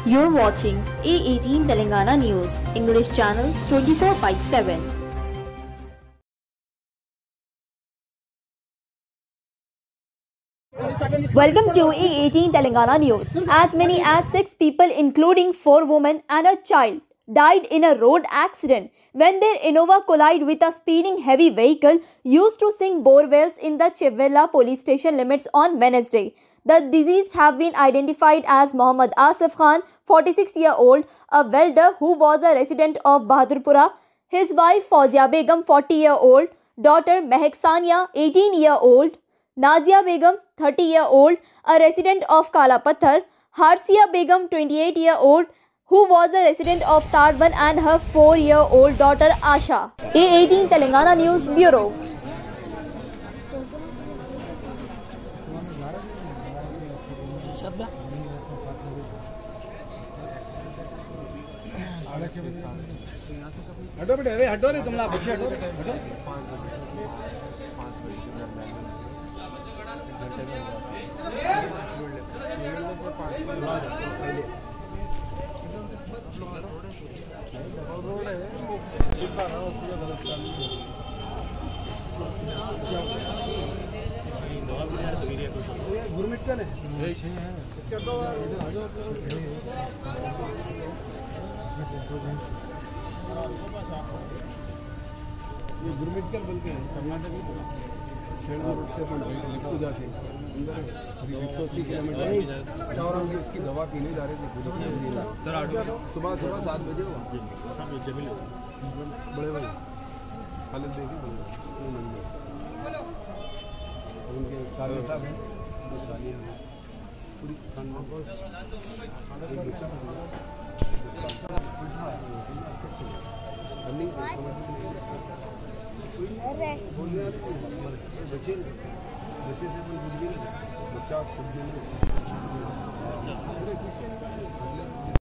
You're watching A18 Telangana News, English channel 24/7. Welcome to A18 Telangana News. As many as 6 people, including 4 women and a child, died in a road accident when their Innova collided with a speeding heavy vehicle used to sink borewells in the Chevella police station limits on Wednesday. The deceased have been identified as Mohammad Asif Khan, 46-year-old, a welder who was a resident of Bahadurpura, his wife Fauzia Begum, 40-year-old, daughter Mehak Sania, 18-year-old, Nazia Begum, 30-year-old, a resident of Kala Pathar, Harsia Begum, 28-year-old, who was a resident of Tarban, and her 4-year-old daughter Asha. A18 Telangana News Bureau. हटो बेटे, अरे हटो रे, तुम लोग बच्चे हटो, हटो। गुरमीत का नहीं ये गुरमिटकर बोल के कर्नाटक में सेल रोड से अपन लिखू जाते अंदर 180 किलोमीटर चौराहा में इसकी दवा पीने जा रहे थे सुबह 7 बजे बड़े भाई हालत देखी उनके सारे साहब हैं दो सालियाँ हैं पूरी बच्चे से कोई बुद्धि नहीं, बच्चा सब